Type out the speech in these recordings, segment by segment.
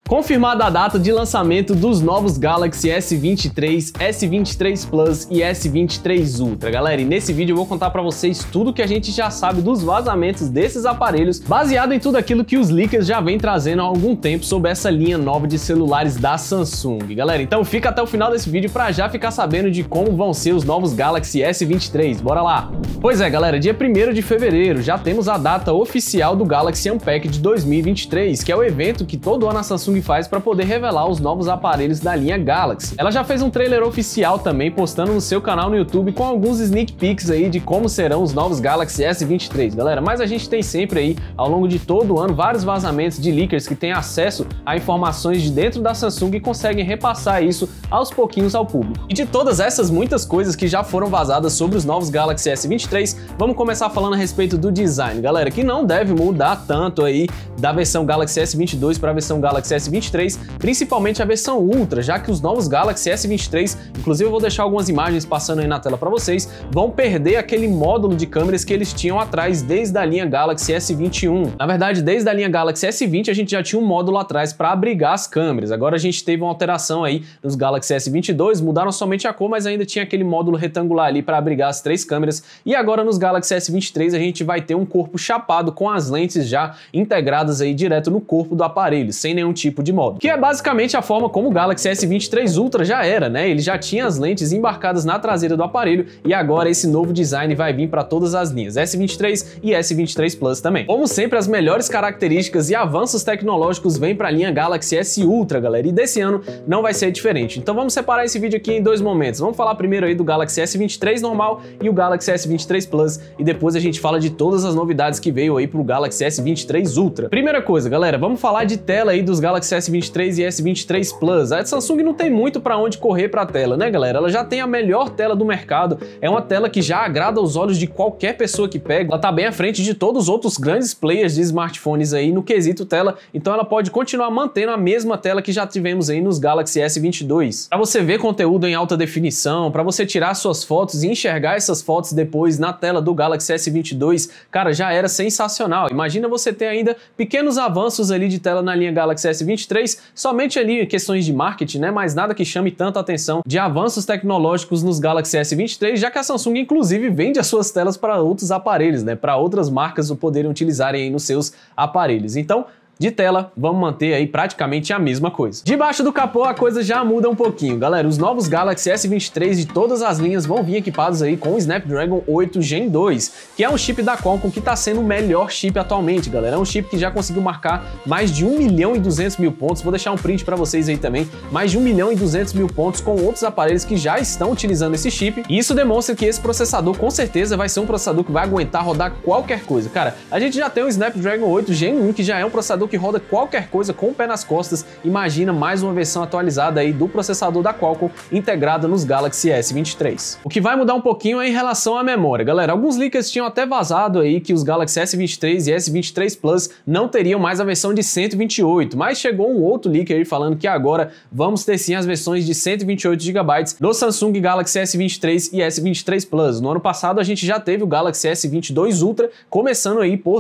Confirmada a data de lançamento dos novos Galaxy S23, S23 Plus e S23 Ultra, galera. E nesse vídeo eu vou contar pra vocês tudo que a gente já sabe dos vazamentos desses aparelhos, baseado em tudo aquilo que os leakers já vêm trazendo há algum tempo sobre essa linha nova de celulares da Samsung, galera. Então fica até o final desse vídeo pra já ficar sabendo de como vão ser os novos Galaxy S23, bora lá! Pois é, galera, dia 1º de fevereiro já temos a data oficial do Galaxy Unpacked 2023, que é o evento que todo ano a Samsung faz para poder revelar os novos aparelhos da linha Galaxy. Ela já fez um trailer oficial também, postando no seu canal no YouTube com alguns sneak peeks aí de como serão os novos Galaxy S23, galera. Mas a gente tem sempre aí, ao longo de todo o ano, vários vazamentos de leakers que têm acesso a informações de dentro da Samsung e conseguem repassar isso aos pouquinhos ao público. E de todas essas muitas coisas que já foram vazadas sobre os novos Galaxy S23, vamos começar falando a respeito do design, galera, que não deve mudar tanto aí da versão Galaxy S22 para a versão Galaxy S23, principalmente a versão Ultra, já que os novos Galaxy S23, inclusive eu vou deixar algumas imagens passando aí na tela para vocês, vão perder aquele módulo de câmeras que eles tinham atrás desde a linha Galaxy S21. Na verdade, desde a linha Galaxy S20 a gente já tinha um módulo atrás para abrigar as câmeras. Agora a gente teve uma alteração aí nos Galaxy S22, mudaram somente a cor, mas ainda tinha aquele módulo retangular ali para abrigar as 3 câmeras. E agora nos Galaxy S23 a gente vai ter um corpo chapado com as lentes já integradas aí direto no corpo do aparelho, sem nenhum tipo de módulo. Que é basicamente a forma como o Galaxy S23 Ultra já era, né? Ele já tinha as lentes embarcadas na traseira do aparelho e agora esse novo design vai vir para todas as linhas, S23 e S23 Plus também. Como sempre, as melhores características e avanços tecnológicos vêm para a linha Galaxy S Ultra, galera, e desse ano não vai ser diferente. Então vamos separar esse vídeo aqui em 2 momentos. Vamos falar primeiro aí do Galaxy S23 normal e o Galaxy S23 Plus e depois a gente fala de todas as novidades que veio aí pro Galaxy S23 Ultra. Primeira coisa, galera, vamos falar de tela aí dos Galaxy S23 e S23 Plus. A Samsung não tem muito para onde correr para a tela, né, galera? Ela já tem a melhor tela do mercado, é uma tela que já agrada aos olhos de qualquer pessoa que pega, ela tá bem à frente de todos os outros grandes players de smartphones aí no quesito tela, então ela pode continuar mantendo a mesma tela que já tivemos aí nos Galaxy S22. Para você ver conteúdo em alta definição, para você tirar suas fotos e enxergar essas fotos depois na tela do Galaxy S22, cara, já era sensacional. Imagina você ter ainda pequenos avanços ali de tela na linha Galaxy S23, somente ali questões de marketing, né? Mas nada que chame tanta atenção de avanços tecnológicos nos Galaxy S23, já que a Samsung inclusive vende as suas telas para outros aparelhos, né? Para outras marcas o poderem utilizarem aí nos seus aparelhos. Então, de tela, vamos manter aí praticamente a mesma coisa. Debaixo do capô a coisa já muda um pouquinho, galera. Os novos Galaxy S23 de todas as linhas vão vir equipados aí com o Snapdragon 8 Gen 2, que é um chip da Qualcomm que está sendo o melhor chip atualmente, galera. É um chip que já conseguiu marcar mais de 1.200.000 pontos. Vou deixar um print para vocês aí também. Mais de 1.200.000 pontos com outros aparelhos que já estão utilizando esse chip. E isso demonstra que esse processador com certeza vai ser um processador que vai aguentar rodar qualquer coisa. Cara, a gente já tem o Snapdragon 8 Gen 1, que já é um processador que roda qualquer coisa com o pé nas costas. Imagina mais uma versão atualizada aí do processador da Qualcomm integrada nos Galaxy S23. O que vai mudar um pouquinho é em relação à memória, galera. Alguns leakers tinham até vazado aí que os Galaxy S23 e S23 Plus não teriam mais a versão de 128, mas chegou um outro leaker aí falando que agora vamos ter sim as versões de 128 GB do Samsung Galaxy S23 e S23 Plus. No ano passado a gente já teve o Galaxy S22 Ultra começando aí por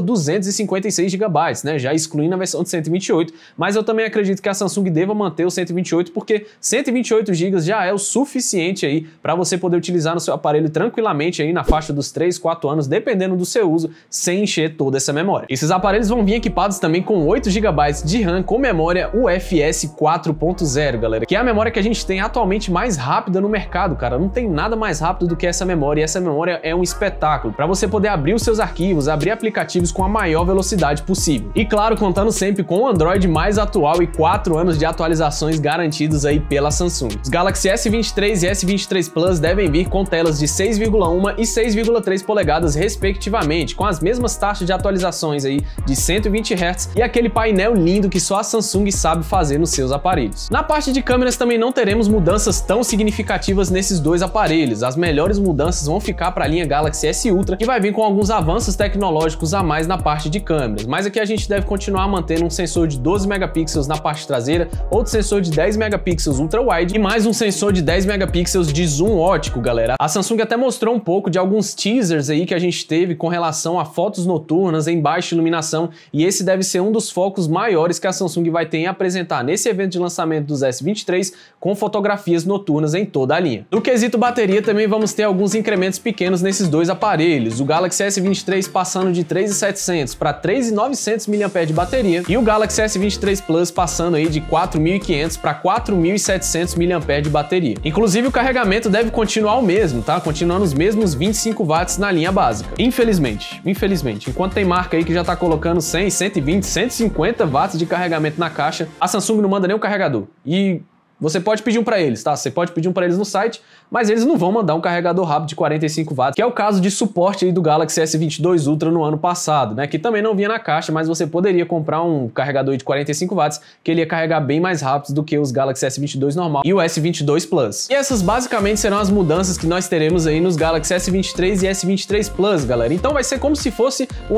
256 GB, né? Já excluindo a versão de 128, mas eu também acredito que a Samsung deva manter o 128, porque 128 GB já é o suficiente aí para você poder utilizar no seu aparelho tranquilamente aí na faixa dos 3, 4 anos, dependendo do seu uso, sem encher toda essa memória. Esses aparelhos vão vir equipados também com 8 GB de RAM com memória UFS 4.0, galera, que é a memória que a gente tem atualmente mais rápida no mercado, cara. Não tem nada mais rápido do que essa memória, e essa memória é um espetáculo para você poder abrir os seus arquivos, abrir aplicativos com a maior velocidade possível. E claro, contando sempre com o Android mais atual e 4 anos de atualizações garantidos aí pela Samsung. Os Galaxy S23 e S23 Plus devem vir com telas de 6,1 e 6,3 polegadas respectivamente, com as mesmas taxas de atualizações aí de 120 Hz e aquele painel lindo que só a Samsung sabe fazer nos seus aparelhos. Na parte de câmeras também não teremos mudanças tão significativas nesses dois aparelhos. As melhores mudanças vão ficar para a linha Galaxy S Ultra, que vai vir com alguns avanços tecnológicos a mais na parte de câmeras, mas aqui a gente deve continuar mantendo um sensor de 12 megapixels na parte traseira, outro sensor de 10 megapixels ultra-wide e mais um sensor de 10 megapixels de zoom ótico, galera. A Samsung até mostrou um pouco de alguns teasers aí que a gente teve com relação a fotos noturnas em baixa iluminação, e esse deve ser um dos focos maiores que a Samsung vai ter em apresentar nesse evento de lançamento dos S23 com fotografias noturnas em toda a linha. No quesito bateria também vamos ter alguns incrementos pequenos nesses dois aparelhos, o Galaxy S23 passando de 3.700 para 3.900 mAh de bateria e o Galaxy S23 Plus passando aí de 4.500 para 4.700 mAh de bateria. Inclusive o carregamento deve continuar o mesmo, tá? Continuando os mesmos 25 watts na linha básica. Infelizmente, enquanto tem marca aí que já tá colocando 100, 120, 150 watts de carregamento na caixa, a Samsung não manda nem o carregador. E você pode pedir um para eles, tá? Você pode pedir um para eles no site, mas eles não vão mandar um carregador rápido de 45 watts, que é o caso de suporte aí do Galaxy S22 Ultra no ano passado, né? Que também não vinha na caixa, mas você poderia comprar um carregador de 45 watts, que ele ia carregar bem mais rápido do que os Galaxy S22 normal e o S22 Plus. E essas basicamente serão as mudanças que nós teremos aí nos Galaxy S23 e S23 Plus, galera. Então vai ser como se fosse um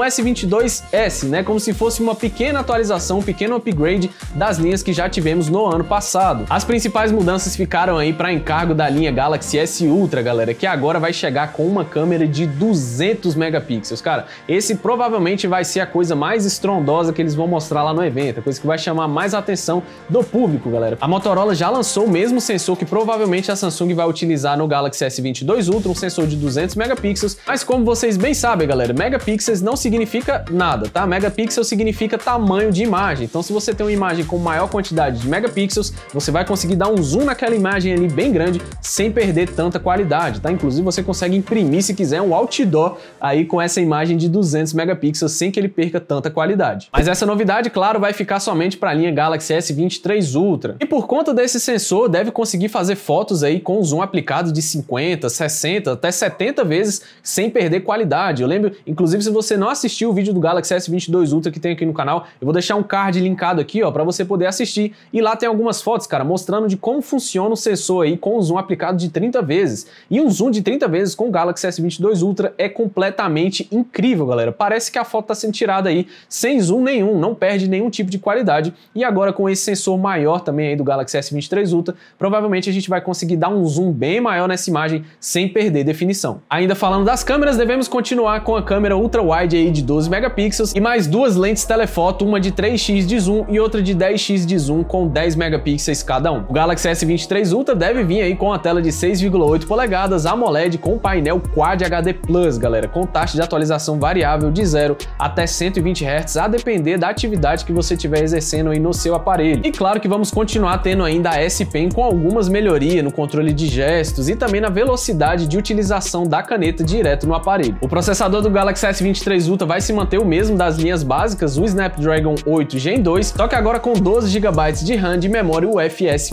S22S, né? Como se fosse uma pequena atualização, um pequeno upgrade das linhas que já tivemos no ano passado. As principais mudanças ficaram aí para encargo da linha Galaxy S Ultra, galera, que agora vai chegar com uma câmera de 200 megapixels. Cara, esse provavelmente vai ser a coisa mais estrondosa que eles vão mostrar lá no evento, a coisa que vai chamar mais a atenção do público, galera. A Motorola já lançou o mesmo sensor que provavelmente a Samsung vai utilizar no Galaxy S22 Ultra, um sensor de 200 megapixels, mas como vocês bem sabem, galera, megapixels não significa nada, tá? Megapixel significa tamanho de imagem. Então, se você tem uma imagem com maior quantidade de megapixels, você vai conseguir dar um zoom naquela imagem ali bem grande sem perder tanta qualidade, tá? Inclusive você consegue imprimir, se quiser, um outdoor aí com essa imagem de 200 megapixels sem que ele perca tanta qualidade. Mas essa novidade, claro, vai ficar somente para a linha Galaxy S23 Ultra. E por conta desse sensor, deve conseguir fazer fotos aí com zoom aplicado de 50, 60, até 70 vezes sem perder qualidade. Eu lembro, inclusive, se você não assistiu o vídeo do Galaxy S22 Ultra que tem aqui no canal, eu vou deixar um card linkado aqui, ó, para você poder assistir. E lá tem algumas fotos, cara, mostrando de como funciona o sensor aí com o zoom aplicado de 30 vezes. E um zoom de 30 vezes com o Galaxy S22 Ultra é completamente incrível, galera. Parece que a foto está sendo tirada aí sem zoom nenhum, não perde nenhum tipo de qualidade. E agora com esse sensor maior também aí do Galaxy S23 Ultra, provavelmente a gente vai conseguir dar um zoom bem maior nessa imagem sem perder definição. Ainda falando das câmeras, devemos continuar com a câmera ultra-wide aí de 12 megapixels e mais duas lentes telefoto, uma de 3x de zoom e outra de 10x de zoom com 10 megapixels cada um. O Galaxy S23 Ultra deve vir aí com a tela de 6,8 polegadas AMOLED com painel Quad HD Plus, galera, com taxa de atualização variável de 0 até 120 Hz, a depender da atividade que você estiver exercendo aí no seu aparelho. E claro que vvamos continuar tendo ainda a S Pen com algumas melhorias no controle de gestos e também na velocidade de utilização da caneta direto no aparelho. O processador do Galaxy S23 Ultra vai se manter o mesmo das linhas básicas, o Snapdragon 8 Gen 2, só que agora com 12 GB de RAM de memória UFS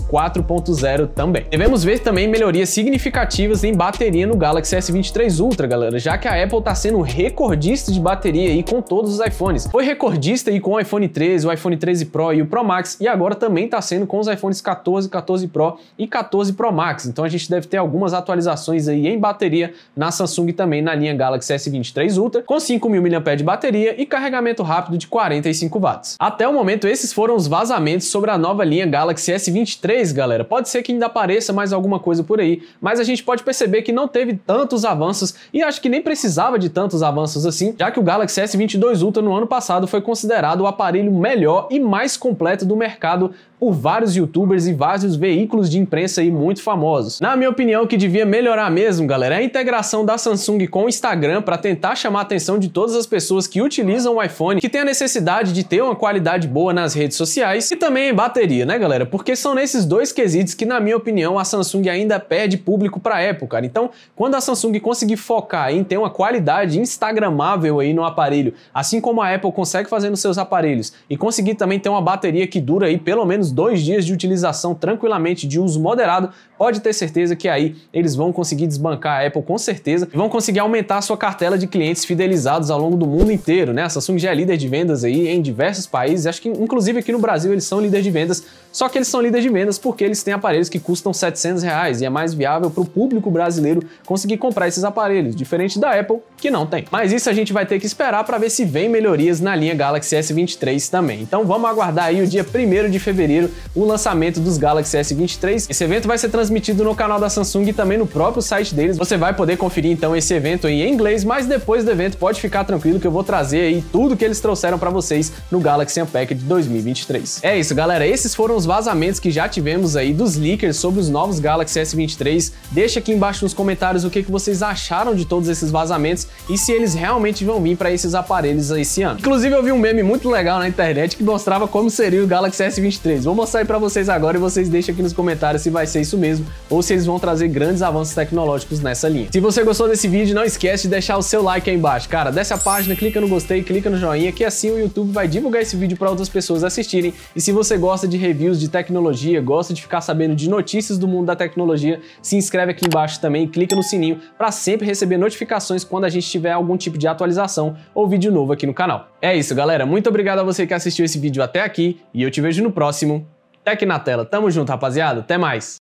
4.0 também. Devemos ver também melhorias significativas em bateria no Galaxy S23 Ultra, galera, já que a Apple está sendo recordista de bateria aí com todos os iPhones. Foi recordista aí com o iPhone 13, o iPhone 13 Pro e o Pro Max, e agora também está sendo com os iPhones 14, 14 Pro e 14 Pro Max. Então a gente deve ter algumas atualizações aí em bateria na Samsung também na linha Galaxy S23 Ultra, com 5.000 mAh de bateria e carregamento rápido de 45 watts. Até o momento, esses foram os vazamentos sobre a nova linha Galaxy S23, galera. Pode ser que ainda apareça mais alguma coisa por aí, mas a gente pode perceber que não teve tantos avanços e acho que nem precisava de tantos avanços assim, já que o Galaxy S22 Ultra no ano passado foi considerado o aparelho melhor e mais completo do mercado por vários youtubers e vários veículos de imprensa aí muito famosos. Na minha opinião, o que devia melhorar mesmo, galera, é a integração da Samsung com o Instagram para tentar chamar a atenção de todas as pessoas que utilizam o iPhone, que tem a necessidade de ter uma qualidade boa nas redes sociais e também em bateria, né, galera? Porque são nesses dois quesitos que, na minha opinião, a Samsung ainda perde público para a Apple, cara. Então, quando a Samsung conseguir focar em ter uma qualidade instagramável aí no aparelho, assim como a Apple consegue fazer nos seus aparelhos, e conseguir também ter uma bateria que dura aí pelo menos 2 dias de utilização tranquilamente, de uso moderado, pode ter certeza que aí eles vão conseguir desbancar a Apple com certeza e vão conseguir aumentar a sua cartela de clientes fidelizados ao longo do mundo inteiro, né? A Samsung já é líder de vendas aí em diversos países, acho que inclusive aqui no Brasil eles são líder de vendas, Só que eles são líderes de vendas porque eles têm aparelhos que custam R$700 e é mais viável para o público brasileiro conseguir comprar esses aparelhos, diferente da Apple, que não tem. Mas isso a gente vai ter que esperar para ver se vem melhorias na linha Galaxy S23 também. Então vamos aguardar aí o dia 1º de fevereiro, o lançamento dos Galaxy S23. Esse evento vai ser transmitido no canal da Samsung e também no próprio site deles. Você vai poder conferir então esse evento aí em inglês, mas depois do evento pode ficar tranquilo que eu vou trazer aí tudo que eles trouxeram para vocês no Galaxy Unpacked 2023. É isso, galera. Esses foram os vazamentos que já tivemos aí dos leakers sobre os novos Galaxy S23. Deixa aqui embaixo nos comentários o que vocês acharam de todos esses vazamentos e se eles realmente vão vir para esses aparelhos esse ano. Inclusive eu vi um meme muito legal na internet que mostrava como seria o Galaxy S23. Vou mostrar aí para vocês agora e vocês deixam aqui nos comentários se vai ser isso mesmo ou se eles vão trazer grandes avanços tecnológicos nessa linha. Se você gostou desse vídeo, não esquece de deixar o seu like aí embaixo. Cara, desce a página, clica no gostei, clica no joinha, que assim o YouTube vai divulgar esse vídeo para outras pessoas assistirem. E se você gosta de reviews de tecnologia, gosta de ficar sabendo de notícias do mundo da tecnologia, se inscreve aqui embaixo também e clica no sininho para sempre receber notificações quando a gente tiver algum tipo de atualização ou vídeo novo aqui no canal. É isso, galera. Muito obrigado a você que assistiu esse vídeo até aqui e eu te vejo no próximo Tech na Tela. Tamo junto, rapaziada. Até mais!